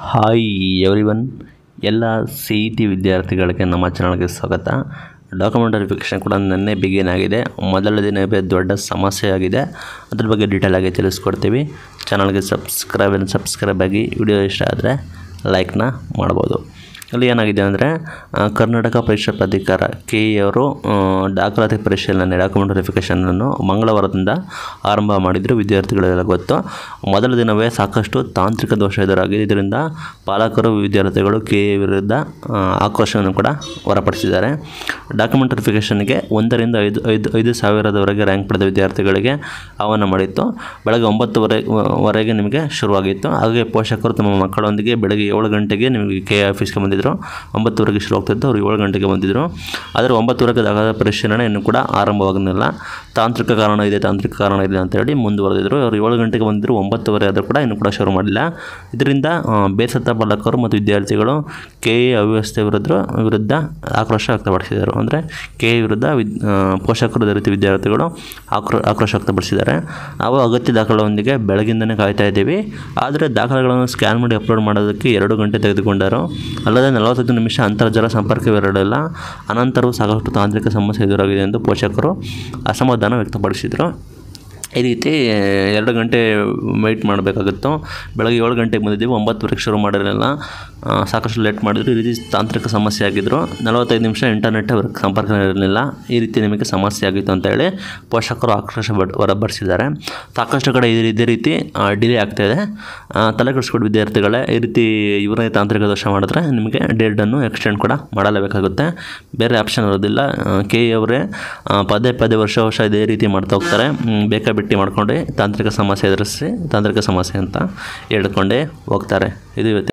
Hi everyone, ಎಲ್ಲ CET ವಿದ್ಯಾರ್ಥಿಗಳಿಗೆ ನಮ್ಮ ಚಾನಲ್ಗೆ ಸ್ವಾಗತ. ಡಾಕ್ಯುಮೆಂಟ್ ವೆರಿಫಿಕೇಷನ್ ಕೂಡ ನೆನ್ನೆ ಬಿಗಿನ್ ಆಗಿದೆ. ಮೊದಲ ದಿನವೇ ದೊಡ್ಡ ಸಮಸ್ಯೆ ಆಗಿದೆ. ಅದ್ರ ಬಗ್ಗೆ ಡೀಟೇಲ್ ಆಗಿ ತಿಳಿಸ್ಕೊಡ್ತೀವಿ. ಚಾನಲ್ಗೆ ಸಬ್ಸ್ಕ್ರೈಬ್ ಆಗಿ. ವಿಡಿಯೋ ಇಷ್ಟ ಆದರೆ ಲೈಕ್ನ ಮಾಡ್ಬೋದು. ಅಲ್ಲಿ ಏನಾಗಿದೆ ಅಂದರೆ ಕರ್ನಾಟಕ ಪರೀಕ್ಷಾ ಪ್ರಾಧಿಕಾರ KCET ಅವರು ದಾಖಲಾತಿ ಪರಿಶೀಲನೆ ಡಾಕ್ಯುಮೆಂಟ್ ವೆರಿಫಿಕೇಷನನ್ನು ಮಂಗಳವಾರದಿಂದ ಆರಂಭ ಮಾಡಿದರು. ವಿದ್ಯಾರ್ಥಿಗಳೆಲ್ಲ ಗೊತ್ತು. ಮೊದಲ ದಿನವೇ ಸಾಕಷ್ಟು ತಾಂತ್ರಿಕ ದೋಷ ಎದುರಾಗಿದೆ. ಇದರಿಂದ ಪಾಲಕರು ವಿದ್ಯಾರ್ಥಿಗಳು KCET ವಿರುದ್ಧ ಆಕ್ರೋಶವನ್ನು ಕೂಡ ಹೊರಪಡಿಸಿದ್ದಾರೆ. ಡಾಕ್ಯುಮೆಂಟ್ ವೆರಿಫಿಕೇಷನ್ಗೆ 1 ರಿಂದ 5 ಸಾವಿರದವರೆಗೆ ರ್ಯಾಂಕ್ ಪಡೆದ ವಿದ್ಯಾರ್ಥಿಗಳಿಗೆ ಆಹ್ವಾನ ಮಾಡಿತ್ತು. ಬೆಳಗ್ಗೆ 9 ನಿಮಗೆ ಶುರುವಾಗಿತ್ತು. ಹಾಗೆ ಪೋಷಕರು ತಮ್ಮ ಮಕ್ಕಳೊಂದಿಗೆ ಬೆಳಗ್ಗೆ 7 ಗಂಟೆಗೆ ನಿಮಗೆ KCET ಆಫೀಸ್ಗೆ ಬಂದಿದ್ದರು. 9 ಶುರು ಆಗ್ತಿತ್ತು. ಅವರು 7 ಗಂಟೆಗೆ ಬಂದಿದ್ದರು. ಆದರೆ 9 ದಾಖಲಾತಿ ಪರಿಶೀಲನೆ ಇನ್ನೂ ಕೂಡ ಆರಂಭವಾಗಿರಲಿಲ್ಲ. ತಾಂತ್ರಿಕ ಕಾರಣ ಇದೆ ಅಂತೇಳಿ ಮುಂದುವರೆದಿದ್ರು. ಅವರು 7 ಗಂಟೆಗೆ ಬಂದಿದ್ದರು. 9 ಆದರೂ ಕೂಡ ಇನ್ನೂ ಕೂಡ ಶುರು ಮಾಡಿಲ್ಲ. ಇದರಿಂದ ಬೇಸತ್ತ ಪಾಲಕರು ಮತ್ತು ವಿದ್ಯಾರ್ಥಿಗಳು KCET ಅವ್ಯವಸ್ಥೆ ವಿರುದ್ಧ ಆಕ್ರೋಶ ವ್ಯಕ್ತಪಡಿಸಿದರು. ಅಂದರೆ KCET ವಿರುದ್ಧ ಪೋಷಕರು ಅದೇ ರೀತಿ ವಿದ್ಯಾರ್ಥಿಗಳು ಆಕ್ರೋಶ ವ್ಯಕ್ತಪಡಿಸಿದ್ದಾರೆ. ನಾವು ಅಗತ್ಯ ದಾಖಲೆಗಳೊಂದಿಗೆ ಬೆಳಗಿಂದನೇ ಕಾಯ್ತಾ ಇದ್ದೀವಿ. ಆದರೆ ದಾಖಲೆಗಳನ್ನು ಸ್ಕ್ಯಾನ್ ಮಾಡಿ ಅಪ್ಲೋಡ್ ಮಾಡೋದಕ್ಕೆ 2 ಗಂಟೆ ತೆಗೆದುಕೊಂಡರು. ಅಲ್ಲದೆ 45 ನಿಮಿಷ ಅಂತರ್ಜಾಲ ಸಂಪರ್ಕವಿರಲಿಲ್ಲ. ಅನಂತರವೂ ಸಾಕಷ್ಟು ತಾಂತ್ರಿಕ ಸಮಸ್ಯೆ ಎದುರಾಗಿದೆ ಎಂದು ಪೋಷಕರು ಅಸಮಾಧಾನ ವ್ಯಕ್ತಪಡಿಸಿದರು. ಈ ರೀತಿ 2 ಗಂಟೆ ವೆಯ್ಟ್ ಮಾಡಬೇಕಾಗಿತ್ತು. ಬೆಳಗ್ಗೆ 7 ಗಂಟೆಗೆ ಬಂದಿದ್ದೀವಿ. 9 ಶುರು ಮಾಡಿರಲಿಲ್ಲ. ಸಾಕಷ್ಟು ಲೇಟ್ ಮಾಡಿದ್ರು. ಈ ರೀತಿ ತಾಂತ್ರಿಕ ಸಮಸ್ಯೆ ಆಗಿದ್ದರು. 45 ನಿಮಿಷ ಇಂಟರ್ನೆಟ್ ಸಂಪರ್ಕ ಇರಲಿಲ್ಲ. ಈ ರೀತಿ ನಿಮಗೆ ಸಮಸ್ಯೆ ಆಗಿತ್ತು ಅಂತ ಹೇಳಿ ಪೋಷಕರು ಆಕ್ರೋಶ ಹೊರಬಡಿಸಿದ್ದಾರೆ. ಸಾಕಷ್ಟು ಕಡೆ ಇದೇ ರೀತಿ ಡಿಲೇ ಆಗ್ತಾಯಿದೆ. ತಲೆ ಕೆಡಿಸ್ಕೊಂಡು ವಿದ್ಯಾರ್ಥಿಗಳೇ, ಈ ರೀತಿ ಇವರೇ ತಾಂತ್ರಿಕ ದೋಷ ಮಾಡಿದ್ರೆ ನಿಮಗೆ ಡೇಟನ್ನು ಎಕ್ಸ್ಟೆಂಡ್ ಕೂಡ ಮಾಡಲೇಬೇಕಾಗುತ್ತೆ. ಬೇರೆ ಆಪ್ಷನ್ ಇರೋದಿಲ್ಲ. KCET ಅವರೇ ಪದೇ ವರ್ಷ ಇದೇ ರೀತಿ ಮಾಡ್ತಾ ಹೋಗ್ತಾರೆ. ಬೇಕಾಬಿಟ್ಟಿ ಮಾಡ್ಕೊಂಡು ತಾಂತ್ರಿಕ ಸಮಸ್ಯೆ ಎದುರಿಸಿ ತಾಂತ್ರಿಕ ಸಮಸ್ಯೆ ಅಂತ ಹೇಳ್ಕೊಂಡೇ ಹೋಗ್ತಾರೆ. ಇದು